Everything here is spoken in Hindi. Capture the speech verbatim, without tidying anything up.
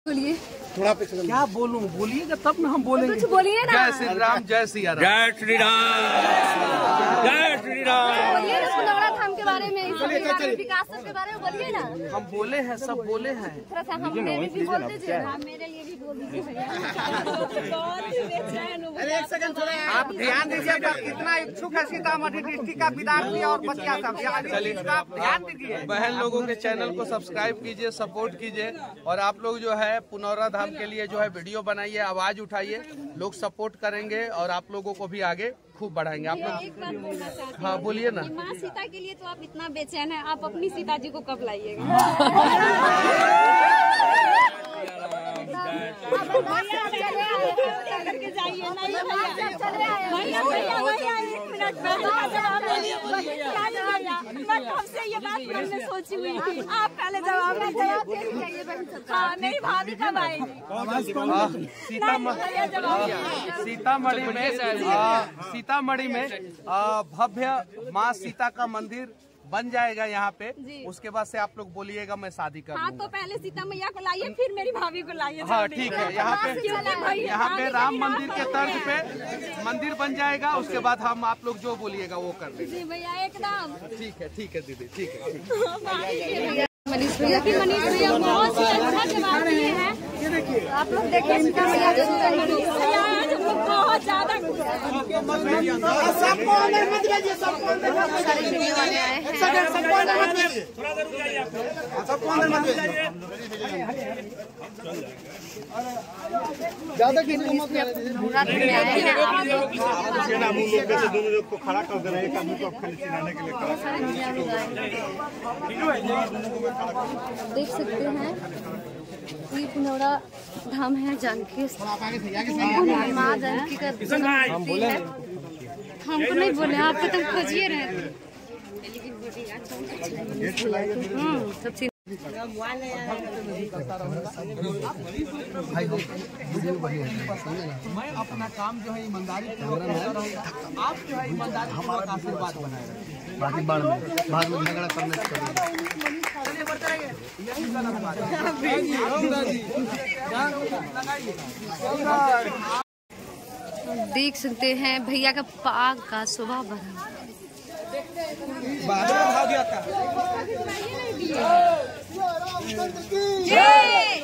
बोलिए थोड़ा पे क्या बोलूं, बोलिएगा तब ना हम बोलेंगे। कुछ बोलिए ना। जय श्री राम, जय सिया राम, जय श्री राम, जय श्री राम। बोलिए ना पुनौरा धाम के बारे में, विकास के बारे में बोलिए ना। हम बोले हैं, सब बोले हैं। थोड़ा सा हम मेरे भी बोल दीजिए, मेरे लिए भी बोल दीजिए भैया। एक सेकंड थोड़ा आप ध्यान दीजिएगा, कितना इच्छुक है सीतामढ़ी डिस्ट्रिक्ट का विद्यार्थी और बच्चा सब। आप ध्यान दीजिए। बहन लोगों के चैनल को सब्सक्राइब कीजिए, सपोर्ट कीजिए और आप लोग जो है पुनौरा धाम के लिए जो है वीडियो बनाइए, आवाज उठाइए, लोग सपोर्ट करेंगे और आप लोगों को भी आगे खूब बढ़ाएंगे। आप लोग एक बात बोलना चाहती हूँ। हाँ बोलिए ना। माँ सीता के लिए तो आप इतना बेचैन है, आप अपनी सीता जी को कब लाइएगा? करके जाइए ना, भैया भैया भैया एक मिनट मैं कब से ये बात करने सोची हुई थी, आप पहले जवाब दीजिए। हाँ मेरी भाभी कब आएगी? सीतामढ़ी में सीतामढ़ी में भव्य माँ सीता का मंदिर बन जाएगा यहाँ पे। उसके बाद से आप लोग बोलिएगा मैं शादी कर हाँ तो पहले सीता मैया को लाइए, फिर मेरी भाभी को लाइए। हाँ ठीक है, यहाँ पे यहाँ पे राम मंदिर के तर्ज पे मंदिर बन जाएगा। उसके बाद हम आप लोग जो बोलिएगा वो कर देंगे। जी भैया एकदम ठीक है, ठीक है दीदी, ठीक है। मनीष भैया कि मनीष भैया बहुत ही अच्छा जवाब दिए हैं। आप लोग देखिए, सीता मैया जो बहुत ज्यादा सबको अंदर मत भेजिए, सबको अंदर मत सारे वीडियो वाले आए हैं। सबको अंदर मत भेजिए, सबको अंदर मत भेजिए। ज्यादा किसी को मत मुरादपुर में आए हैं आप लोग। दोनों लोग को खड़ा कर दे रहे हैं, एक आदमी को खाली चिल्लाने के लिए खड़ा। सारे मीडिया लोग आए हैं। देख सकते हैं ये पुनौरा धाम है, जानकी माँ जानकी का जन्मस्थली है। हमको नहीं बोले, आपको तो खोजिए रहे थे। सबसे मैं अपना काम जो है ईमानदारी पूर्वक करता रहूंगा, आप जो है ईमानदारी पूर्वक आशीर्वाद बनाए रखें। बाकी बाद में बाद में झगड़ा करने देख सकते हैं भैया का पाग का शोभा बढ़ा। भाग गया था।